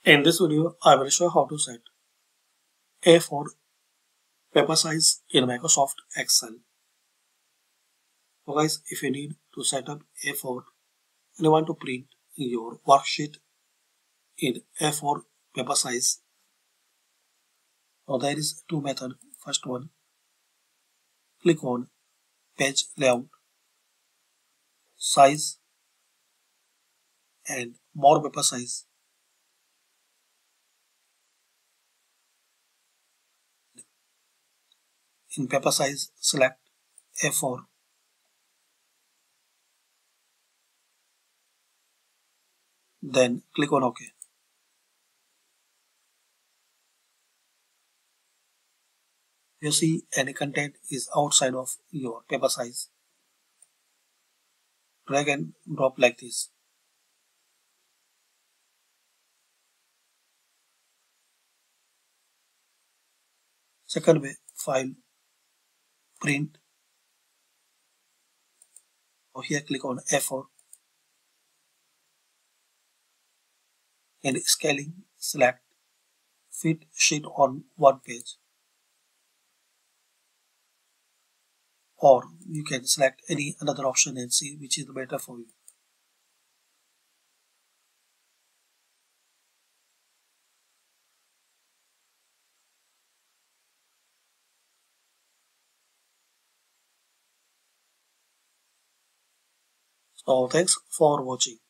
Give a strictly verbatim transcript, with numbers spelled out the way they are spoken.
In this video, I will show how to set A four paper size in Microsoft Excel. So guys, if you need to set up A four and you want to print your worksheet in A four paper size, so there is two methods. First one, click on page layout, size and more paper size. In paper size, select A four. Then click on OK. You see any content is outside of your paper size. Drag and drop like this. Second way, file, print. Or here click on A four. And scaling, select fit sheet on one page. Or you can select any another option and see which is better for you. So thanks for watching.